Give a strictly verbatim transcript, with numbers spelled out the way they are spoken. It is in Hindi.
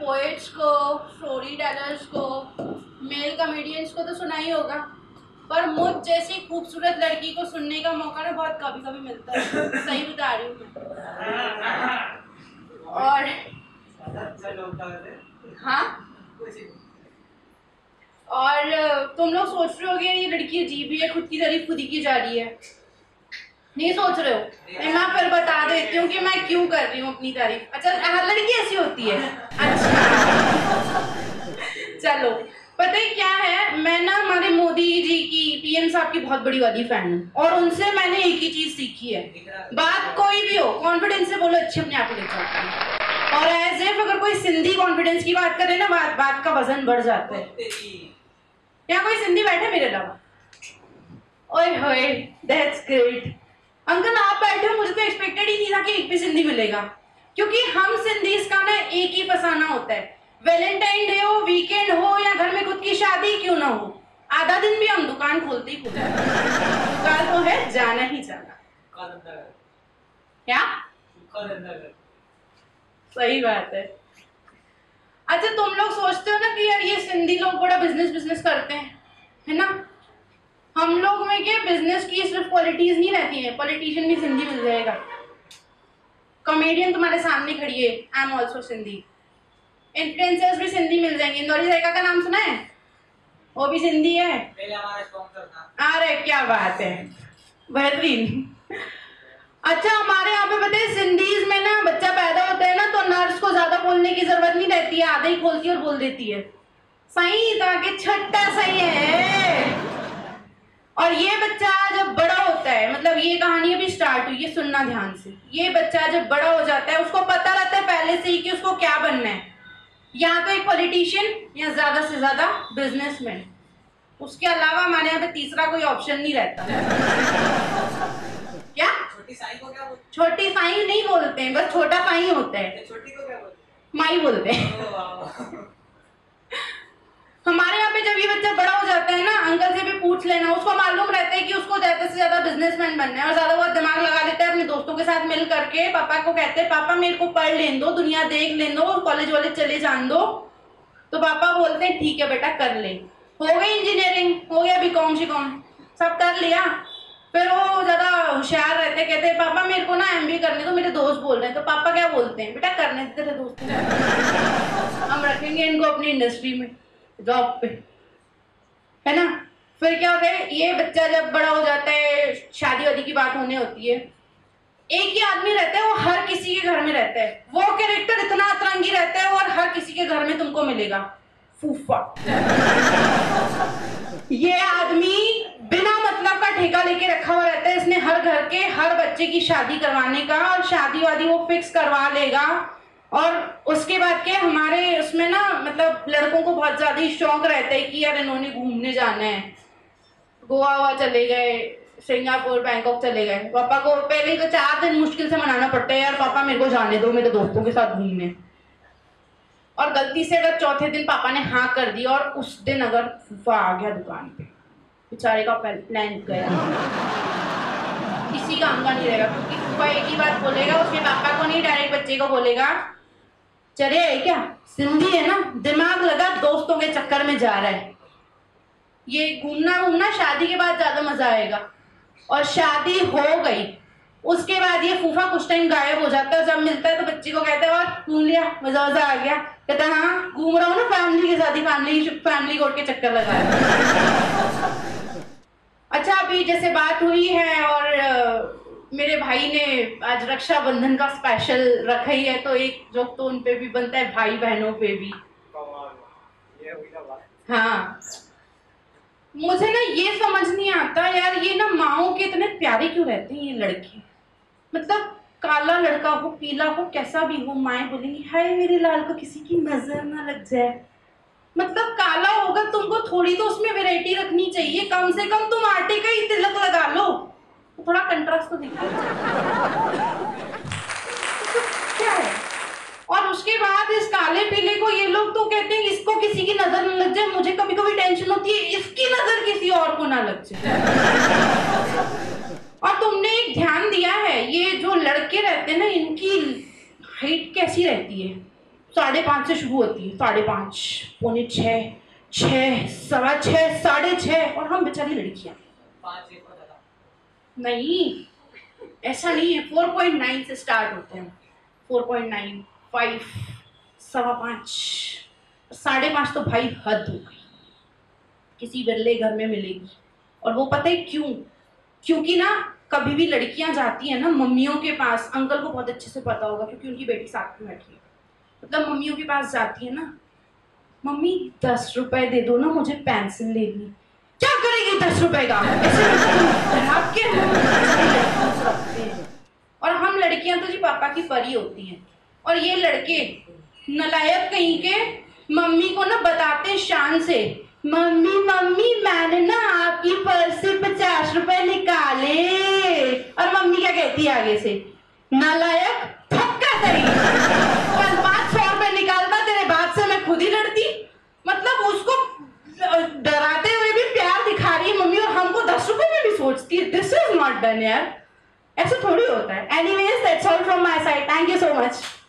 पोएट्स को, स्टोरी टेलर्स को, मेल कॉमेडियंस को तो सुना ही होगा, पर मुझ जैसी खूबसूरत लड़की को सुनने का मौका ना बहुत कभी कभी मिलता है। सही बता रही हूँ मैं। और हाँ, और तुम लोग सोच रहे होगे ये लड़की अजीब ही है, खुद की तारीफ खुद ही की जा रही है। नहीं सोच रहे हो? मैं फिर बता देती हूँ कि मैं क्यों कर रही हूँ अपनी तारीफ। अच्छा, हर लड़की ऐसी होती है? अच्छा चलो, पता है क्या है, मैं ना हमारे मोदी जी की, पीएम साहब की बहुत बड़ी वाली फैन हूँ, और उनसे मैंने एक ही चीज सीखी है, बात कोई भी हो कॉन्फिडेंस से बोलो, अच्छी अपने आप को ले जाती है। और एज इफ अगर कोई सिंधी कॉन्फिडेंस की बात करे ना, बात बात का वजन बढ़ जाता है। यहाँ कोई सिंधी बैठे मेरे अलावा? ओए होए, दैट्स ग्रेट। अंकल आप बैठे हो, मुझे तो एक्सपेक्टेड ही नहीं था कि एक भी सिंधी मिलेगा, क्योंकि हम सिंधीज का ना एक ही फसाना होता है, वैलेंटाइन डे हो, वीकेंड हो, या घर में खुद की शादी क्यों ना हो, आधा दिन भी हम दुकान खोलते ही खोलते हैं। दुकान तो है, जाना ही जाना। क्या सही बात है। अच्छा, तुम लोग सोचते हो ना कि यार ये सिंधी लोग बड़ा बिजनेस बिजनेस करते हैं, है ना? हम लोग में क्या बिजनेस की सिर्फ क्वालिटीज नहीं रहती हैं, पॉलिटिशियन भी सिंधी मिल जाएगा, कॉमेडियन तुम्हारे सामने खड़ी है, I am also Sindhi, influencers भी सिंधी मिल जाएंगे। इंदौरी जायका का नाम सुना है? वो भी सिंधी है। पहले हमारा स्पॉन्सर था। अरे क्या बात है, बेहतरीन। अच्छा, हमारे यहाँ पे पता है सिंधीज में ना बच्चा पैदा होता है ना तो नर्स को ज्यादा बोलने की जरूरत नहीं रहती है, आधे ही खोलती है और बोल देती है सही ताकि छट्टा सही है। और ये बच्चा जब बड़ा होता है, मतलब ये कहानी अभी स्टार्ट हुई है, सुनना ध्यान से, ये बच्चा जब बड़ा हो जाता है उसको पता रहता है पहले से ही कि उसको क्या बनना है, या तो एक पॉलिटिशियन या ज्यादा से ज्यादा बिजनेसमैन, उसके अलावा हमारे यहाँ पे तीसरा कोई ऑप्शन नहीं रहता। क्या छोटी साई को क्या बोलते? छोटी साई नहीं बोलते हैं, बस छोटा साई होता है। छोटी को क्या बोलते? माई बोलते हैं। हमारे यहाँ पे जब ये बच्चा बड़ा हो जाता है ना, अंकल से भी पूछ लेना, उसको मालूम रहता है कि उसको ज्यादा से ज्यादा बिजनेसमैन बनना है, और ज्यादा बहुत दिमाग लगा लेता है अपने दोस्तों के साथ मिल करके, पापा को कहते हैं पापा मेरे को पढ़ लेने दो, दुनिया देख लेने दो, कॉलेज वॉलेज चले जान दो, तो पापा बोलते हैं ठीक है बेटा कर ले। हो गई इंजीनियरिंग, हो गया बीकॉम शीकॉम, सब कर लिया, फिर वो ज्यादा होशियार रहते, कहते हैं पापा मेरे को ना एमबीए करने दो, मेरे दोस्त बोल रहे हैं, तो पापा क्या बोलते हैं, बेटा करने दे तेरे दोस्त, हम रखेंगे इनको अपनी इंडस्ट्री में जॉब पे, है ना? फिर क्या होता है, ये बच्चा जब बड़ा हो जाता है, शादी वादी की बात होने होती है, एक ही आदमी रहता है, वो हर किसी के घर में रहता है, वो कैरेक्टर इतना अतरंगी रहता है और हर किसी के घर में तुमको मिलेगा, फूफा। ये आदमी बिना मतलब का ठेका लेके रखा हुआ रहता है, इसने हर घर के हर बच्चे की शादी करवाने का, और शादी वादी वो फिक्स करवा लेगा। और उसके बाद के हमारे उसमें ना, मतलब लड़कों को बहुत ज्यादा ही शौक रहता है कि यार इन्होंने घूमने जाना है, गोवा वोवा चले गए, सिंगापुर बैंकॉक चले गए, पापा को पहले तो चार दिन मुश्किल से मनाना पड़ता है, यार पापा मेरे को जाने दो मेरे दोस्तों के साथ घूमने, और गलती से अगर चौथे दिन पापा ने हाँ कर दिया और उस दिन अगर फूफा आ गया दुकान पे, बेचारे का प्लान गया, किसी काम का नहीं रहेगा, क्योंकि फूफा एक ही बात बोलेगा, उसके पापा को नहीं, डायरेक्ट बच्चे को बोलेगा चले है क्या, सिंधी है ना, दिमाग लगा दोस्तों के चक्कर में जा रहा है, ये घूमना घूमना शादी के बाद ज्यादा मजा आएगा। और शादी हो गई, उसके बाद ये फूफा कुछ टाइम गायब हो जाता है, जब मिलता है तो बच्ची को कहता है और घूम लिया, मजा मजा आ गया, कहता है हाँ घूम रहा हूँ ना फैमिली के साथ ही, फैमिली फैमिली कोर्ट के चक्कर लगाया। अच्छा, अभी जैसे बात हुई है और मेरे भाई ने आज रक्षाबंधन का स्पेशल रखा ही है, तो एक जोक तो उन पे भी बनता है, भाई बहनों पे भी। हाँ, मुझे ना ये समझ नहीं आता यार, ये ना माओ के इतने प्यारे क्यों रहते हैं ये लड़के, मतलब काला लड़का हो पीला हो कैसा भी हो, माएँ बोलेंगी हाय मेरे लाल को किसी की नजर ना लग जाए, मतलब काला होगा तुमको थोड़ी तो उसमें वैरायटी रखनी चाहिए, कम से कम तुम आटे का ही तिलक लगा लो, तो थोड़ा कंट्रास्ट तो दिखा क्या है। और उसके बाद इस काले पीले को ये लोग तो कहते हैं इसको किसी की नजर न लग जाए, मुझे कभी कभी टेंशन होती है इसकी नजर किसी और को ना लग जाए। और तुमने एक ध्यान दिया है, ये जो लड़के रहते हैं ना, इनकी हाइट कैसी रहती है, साढ़े पाँच से शुरू होती है, साढ़े पाँच, पौने छः, छः, सवा छः, साढ़े छः, और हम बेचारी लड़कियाँ नहीं, ऐसा नहीं है। फोर पॉइंट नाइन से स्टार्ट होते हैं, फोर पॉइंट नाइन, फाइव, सवा पाँच, साढ़े पाँच तो भाई हद हो गई, किसी बिरले घर में मिलेगी। और वो पता है क्यों? क्योंकि ना कभी भी लड़कियां जाती हैं ना मम्मियों के पास, अंकल को बहुत अच्छे से पता होगा क्योंकि उनकी बेटी साथ में बैठी है, मतलब मम्मियों के पास जाती है ना, मम्मी दस रुपए दे दो ना, मुझे पेंसिल लेनी। क्या करेगी दस रुपए का? ऐसे के और हम लड़कियां तो जी पापा की परी होती हैं, और ये लड़के नलायक कहीं के मम्मी को ना बताते शान से, मम्मी मम्मी मैंने ना आपकी पर्स से पचास रुपए निकाले। और मम्मी क्या कहती है आगे से, नालायक थक्का तेरी, पाँच सौ रुपए निकालता तेरे बाप से मैं खुद ही लड़ती। मतलब उसको डराते हुए भी प्यार दिखा रही है मम्मी, और हमको दस रुपए में भी सोचती है। दिस इज नॉट डन यार, ऐसा थोड़ी होता है। Anyways that's all from my side, thank you so much.